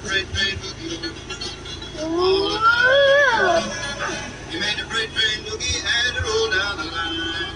the freight train boogie all the time. He made the freight train boogie as it rolled down the line.